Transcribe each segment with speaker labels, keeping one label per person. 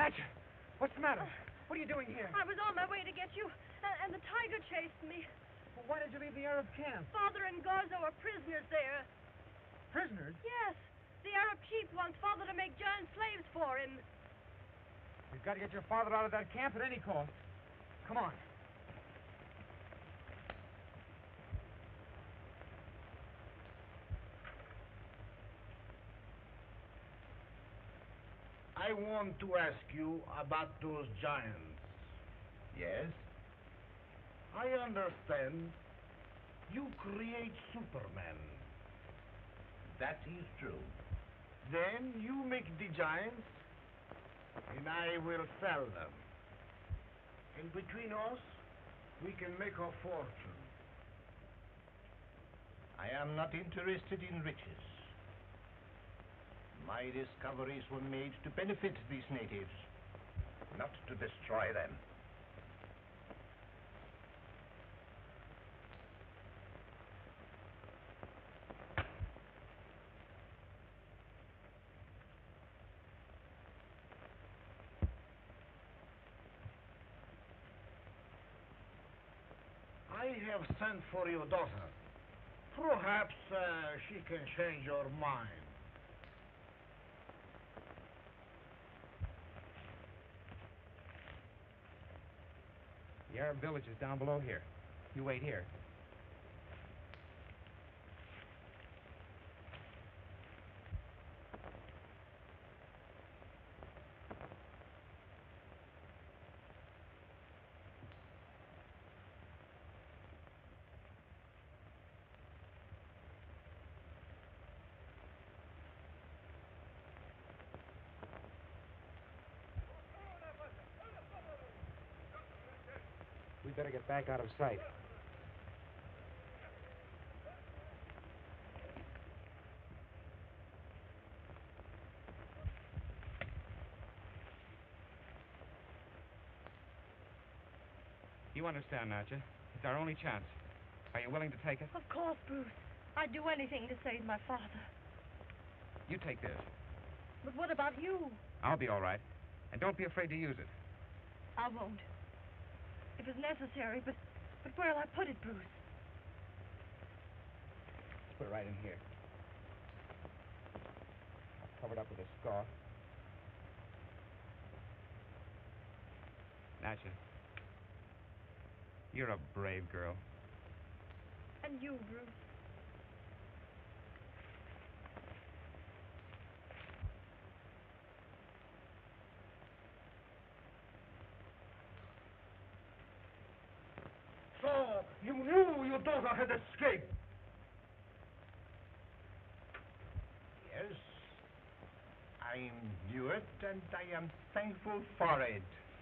Speaker 1: Natcha, what's the matter? What are you doing here?
Speaker 2: I was on my way to get you, and the tiger chased me.
Speaker 1: Well, why did you leave the Arab camp?
Speaker 2: Father and Garzo are prisoners there.
Speaker 1: Prisoners?
Speaker 2: Yes. The Arab chief wants Father to make giant slaves for him.
Speaker 1: We've got to get your father out of that camp at any cost. Come on.
Speaker 3: I want to ask you about those giants.
Speaker 4: Yes?
Speaker 3: I understand you create Superman.
Speaker 4: That is true.
Speaker 3: Then you make the giants, and I will sell them. And between us, we can make a fortune.
Speaker 4: I am not interested in riches. My discoveries were made to benefit these natives, not to destroy them.
Speaker 3: I have sent for your daughter. Perhaps she can change your mind.
Speaker 1: The Arab village is down below here. You wait here. We better get back out of sight. You understand, Natcha. It's our only chance. Are you willing to take it?
Speaker 2: Of course, Bruce. I'd do anything to save my father.
Speaker 1: You take this.
Speaker 2: But what about you?
Speaker 1: I'll be all right. And don't be afraid to use it.
Speaker 2: I won't. If it's necessary, but where'll I put it, Bruce?
Speaker 1: Let's put it right in here. I'll cover it up with a scarf. Natcha, you're a brave girl.
Speaker 2: And you, Bruce.
Speaker 3: So, you knew your daughter had escaped?
Speaker 4: Yes, I knew it, and I am thankful for it.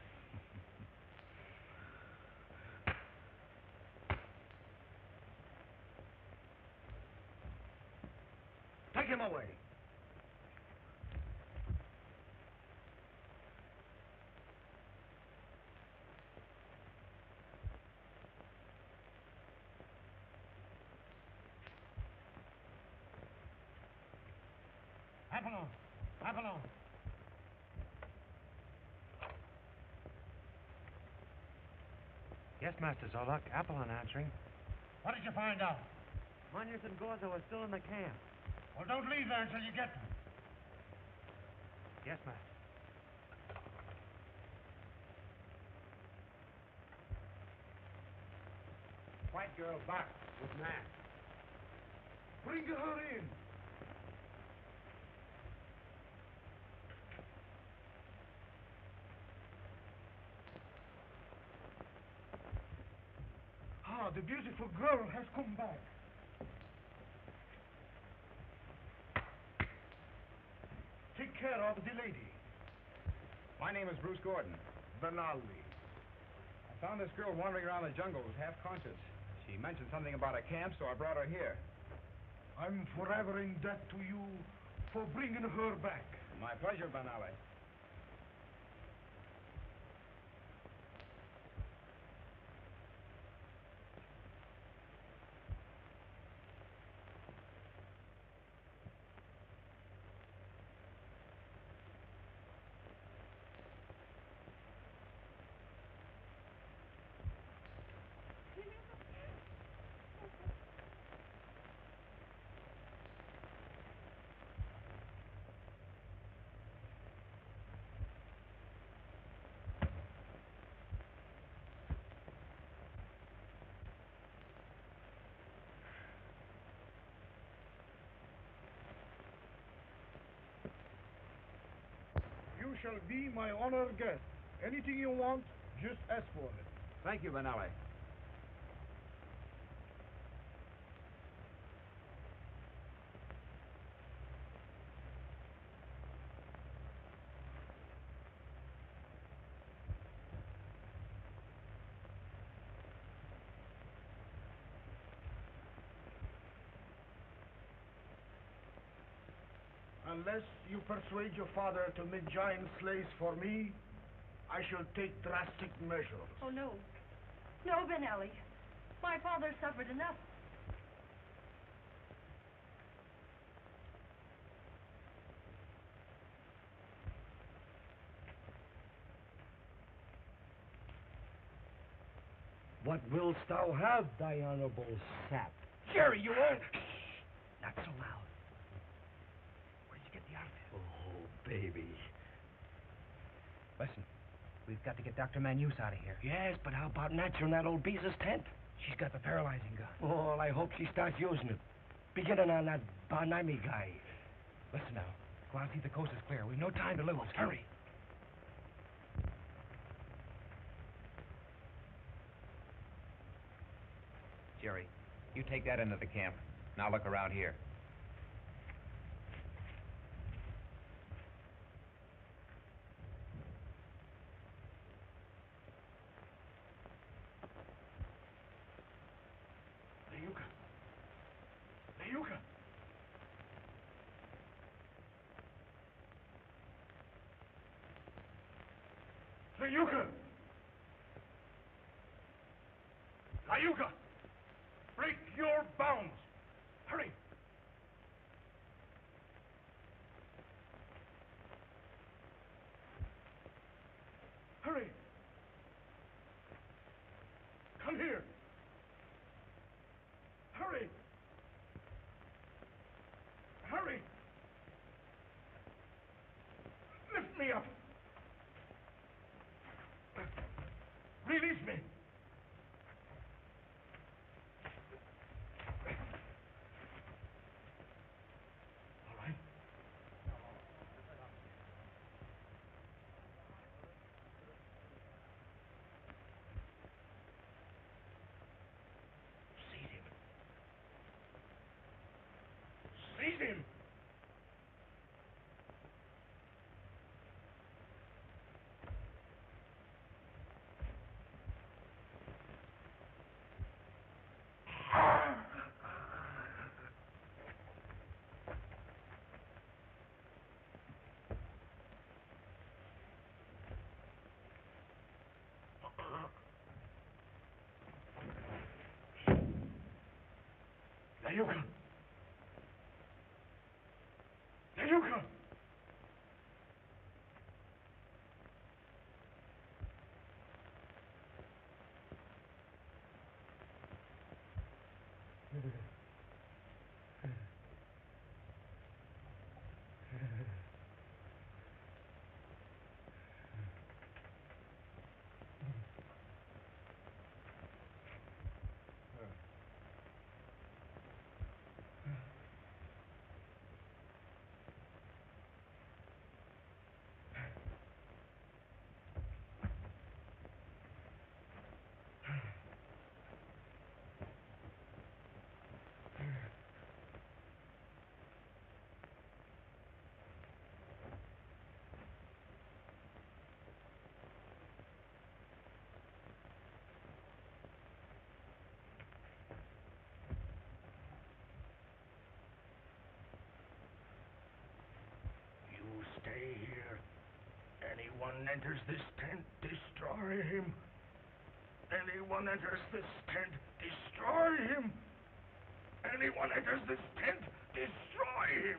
Speaker 3: Take him away. Apollon! Apollon!
Speaker 1: Yes, Master Zolok. Apollon answering.
Speaker 3: What did you find out?
Speaker 1: Munyas and Gorzo are still in the camp.
Speaker 3: Well, don't leave there until you get them.
Speaker 1: Yes, Master.
Speaker 3: White girl back with Nat. Bring her in. Ah, the beautiful girl has come back. Take care of the lady.
Speaker 1: My name is Bruce Gordon.
Speaker 3: Benali.
Speaker 1: I found this girl wandering around the jungle who was half conscious. She mentioned something about a camp, so I brought her here.
Speaker 3: I'm forever in debt to you for bringing her back.
Speaker 1: My pleasure, Benali.
Speaker 3: shall be my honored guest. Anything you want, just ask for it.
Speaker 1: Thank you, Benelli.
Speaker 3: Unless you persuade your father to make giant slaves for me, I shall take drastic measures.
Speaker 2: Oh, no. No, Benelli. My father suffered enough.
Speaker 5: What willst thou have, thy honorable sap?
Speaker 4: Jerry, you won't. Not so loud. Where'd you get the outfit?
Speaker 5: Oh, baby.
Speaker 1: Listen, we've got to get Dr. Manus out of here.
Speaker 5: Yes, but how about Natcher in that old Beezus tent?
Speaker 1: She's got the paralyzing gun.
Speaker 5: Oh, I hope she starts using it. Beginning on that Barnami guy.
Speaker 1: Listen now. Go out and see the coast is clear. We've no time to lose. Hurry. Jerry, you take that into the camp. Now look around here.
Speaker 3: Layuka! Layuka! Layuka! Break your bounds! Hurry! Hurry! Come here! Hurry! Hurry! Lift me up! Release me! All right. Seize him. Seize him! Layuka! Layuka! Stay here. Anyone enters this tent, destroy him. Anyone enters this tent, destroy him. Anyone enters this tent, destroy him.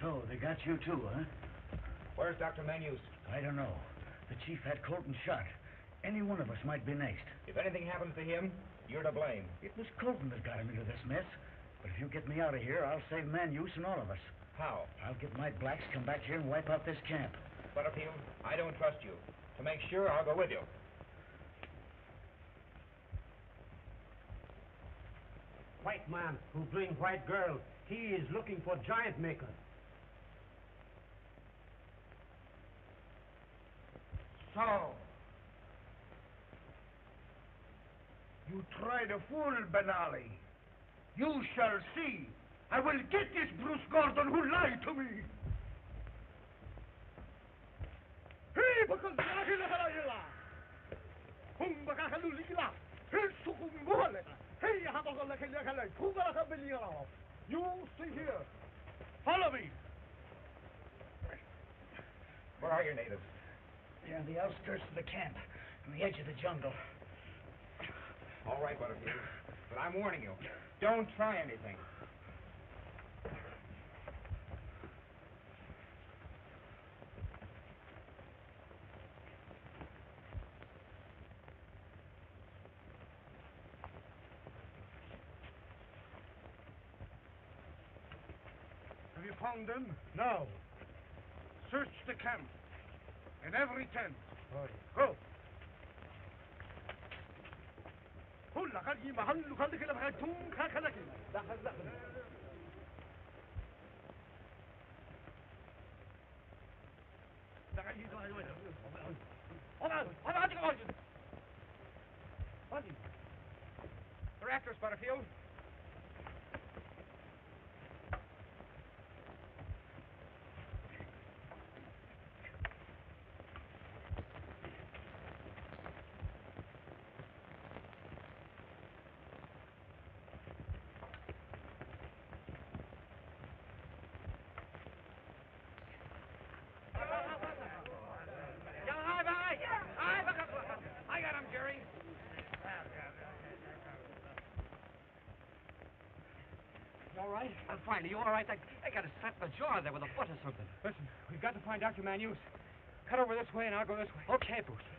Speaker 6: So, they got you too, huh?
Speaker 1: Where's Dr. Manus?
Speaker 6: I don't know. The chief had Colton shot. Any one of us might be next.
Speaker 1: If anything happens to him, you're to blame.
Speaker 6: It was Colton that got him into this mess. But if you get me out of here, I'll save Manus and all of us.
Speaker 1: How?
Speaker 6: I'll get my blacks, come back here, and wipe out this camp.
Speaker 1: Butterfield, I don't trust you. To make sure, I'll go with you.
Speaker 5: White man who bring white girl. He is looking for giant maker.
Speaker 3: So, you try to fool Benali. You shall see. I will get this Bruce Gordon who lied to me. Hey, bakal dahil halayla. Hum bakakalulila. Hey, sukum buhale. Hey, habakal lakalakala. Kubala kabelila. You stay here. Follow me.
Speaker 1: Where are your natives?
Speaker 6: They're on the outskirts of the camp, on the edge of the jungle.
Speaker 1: All right, Butterfield. But I'm warning you. Don't try anything.
Speaker 3: Have you found them? No. Search the camp. In every tent. Go. Hula kali mahal lukal dikila baka tung kakalaki. Dakal dakal. Dakal dito ay wala. Ona ati ko. Ati.
Speaker 1: They're after us, Butterfield. I got him, Jerry.
Speaker 5: You all right?
Speaker 7: I'm fine. Are you all right? I got a slap in the jaw there with a foot or something.
Speaker 1: Listen, we've got to find Dr. Manus. Cut over this way and I'll go this way.
Speaker 7: Okay, Bruce.